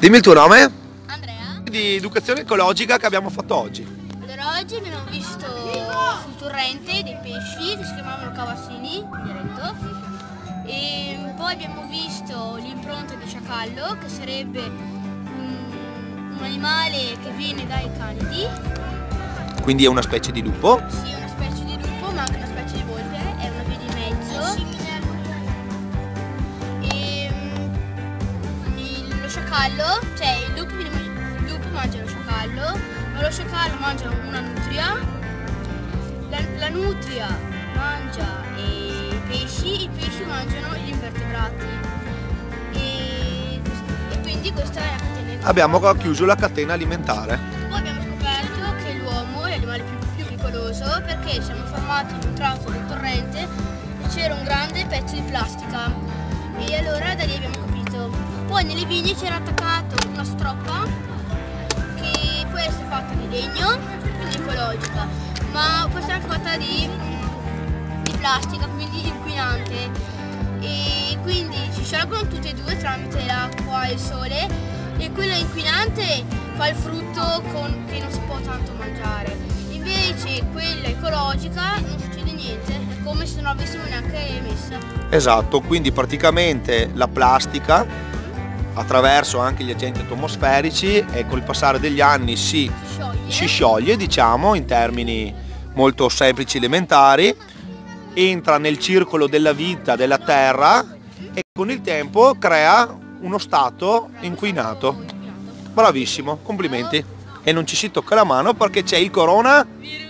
Dimmi il tuo nome? Andrea. Di educazione ecologica che abbiamo fatto oggi. Allora oggi abbiamo visto sul torrente dei pesci che si chiamavano cavassini, in diretto, e poi abbiamo visto l'impronta di sciacallo, che sarebbe un animale che viene dai canidi. Quindi è una specie di lupo. Sì, una specie di lupo, ma anche una specie di volpe, è una via di mezzo. Lo sciacallo, cioè il lupo mangia lo sciacallo, ma lo sciacallo mangia una nutria, la nutria mangia i pesci mangiano gli invertebrati e quindi questa è la catena. Abbiamo chiuso la catena alimentare. Poi abbiamo scoperto che l'uomo è l'animale più pericoloso perché siamo fermati in un tratto del torrente e c'era un grande pezzo di plastica e allora da lì abbiamo capito. Poi nelle vigne c'era attaccato una stroppa che può essere fatta di legno, quindi ecologica, ma può essere anche fatta di plastica, quindi inquinante, e quindi si sciolgono tutte e due tramite l'acqua e il sole, e quella inquinante fa il frutto che non si può tanto mangiare, invece quella ecologica non succede niente, è come se non l'avessimo neanche emessa. Esatto, quindi praticamente la plastica attraverso anche gli agenti atmosferici e col passare degli anni si scioglie, diciamo in termini molto semplici elementari, entra nel circolo della vita della terra e con il tempo crea uno stato inquinato. Bravissimo, complimenti. E non ci si tocca la mano perché c'è il coronavirus.